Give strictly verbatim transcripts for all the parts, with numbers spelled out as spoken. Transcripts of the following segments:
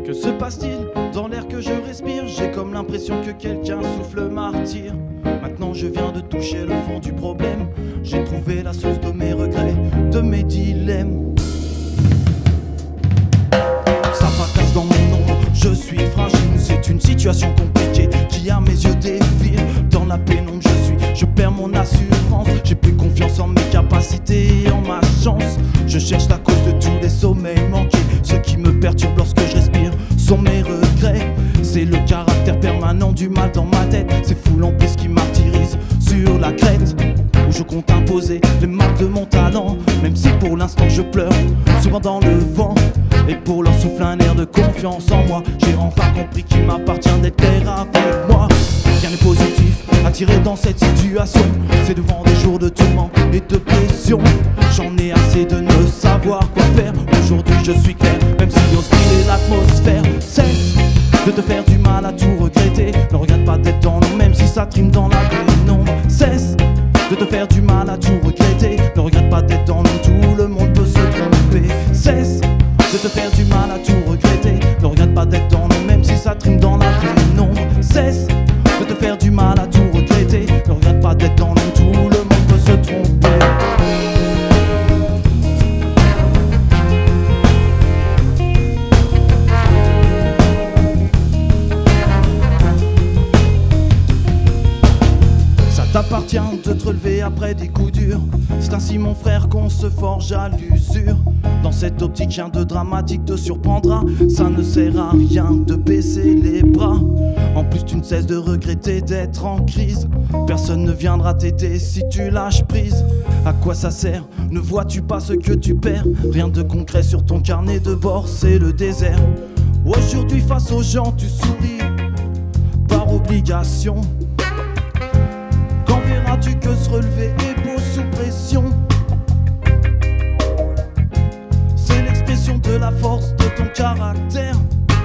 Que se passe-t-il dans l'air que je respire? J'ai comme l'impression que quelqu'un souffle martyr. Maintenant je viens de toucher le fond du problème. J'ai trouvé la source de mes regrets, de mes dilemmes. Ça fracasse dans mon ombre, je suis fragile. C'est une situation compliquée qui à mes yeux défile. Dans la pénombre je suis, je perds mon assurance. J'ai plus confiance en mes capacités et en ma chance. Je cherche la cause de tous les sommeils manqués. Ce qui me perturbe lorsque je respire sont mes regrets. C'est le caractère permanent du mal dans ma tête. C'est fou l'emprise qui martyrise sur la crête où je compte imposer les marques de mon talent. Même si pour l'instant je pleure, souvent dans le vent. Et pour leur souffle un air de confiance en moi. J'ai enfin compris qu'il m'appartient d'être clair avec moi. Rien n'est positif à tirer dans cette situation. C'est devant des jours de tourment et de pression. J'en ai assez de ne savoir quoi faire. Aujourd'hui je suis clair, même si hostile est l'atmosphère. Cesse de te faire du mal à tout regretter. Ne regarde pas d'être dans l'ombre, même si ça trime dans la pénombre. Cesse de te faire du mal à tout regretter. Ne regarde pas d'être dans l'ombre, tout le monde peut se tromper. Cesse de te faire du mal à tout regretter. Ne regarde pas d'être dans l'ombre, même si ça trime dans la pénombre. Cesse de te faire du mal à tout regretter. Ne regarde pas d'être dans l'ombre, tout le monde peut se tromper. T'appartient de te relever après des coups durs. C'est ainsi mon frère qu'on se forge à l'usure. Dans cette optique rien de dramatique te surprendra. Ça ne sert à rien de baisser les bras. En plus tu ne cesses de regretter d'être en crise. Personne ne viendra t'aider si tu lâches prise. À quoi ça sert? Ne vois-tu pas ce que tu perds? Rien de concret sur ton carnet de bord, c'est le désert. Aujourd'hui face aux gens tu souris par obligation. Quand verras-tu que se relever est beau sous pression? C'est l'expression de la force de ton caractère.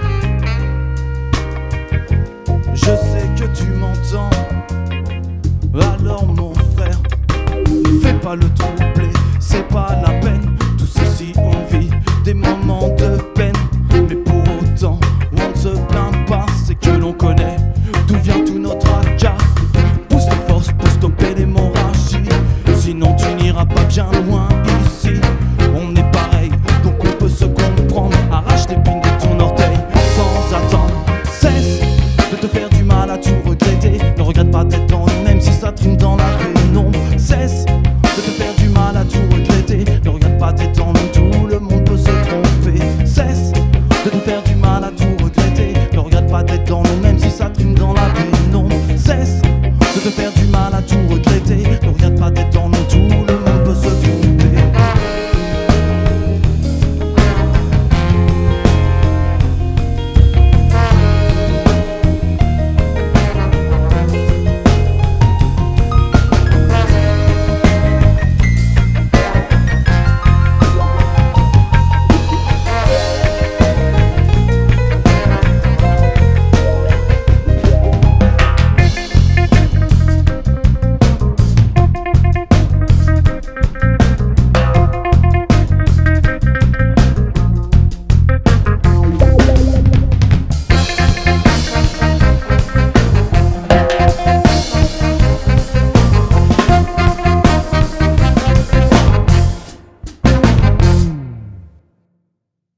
Je sais que tu m'entends. Alors mon frère, ne fais pas le troubler, c'est pas la peine. Tous ceci on vit des moments de peine. Mais pour autant, on ne se plaint pas, c'est que l'on connaît d'où vient tout notre acas. Pousse les forces pour stopper l'hémorragie. Sinon tu n'iras pas bien loin ici. On est pareil, donc on peut se comprendre. Arrache l'épine de ton orteil sans attendre. Cesse de te faire du mal à tout regretter. Ne regrette pas d'être dans le même si ça trime dans la pénombre. Cesse de te faire du mal à tout regretter. Ne regrette pas d'être dans le tout le monde peut se tromper. Cesse de te faire du mal à tout regretter. Ne regrette pas d'être dans le même si ça trime dans la pénombre. Cesse de te faire du mal à tout regretter. Ne regarde pas d'être dans le tout le monde peut se tromper.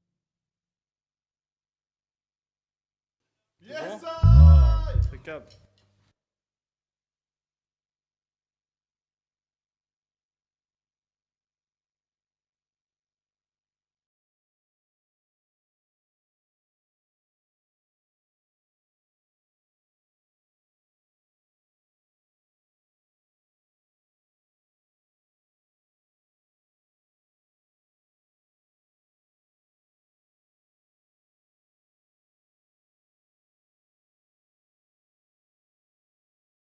Yes, sir! Impeccable.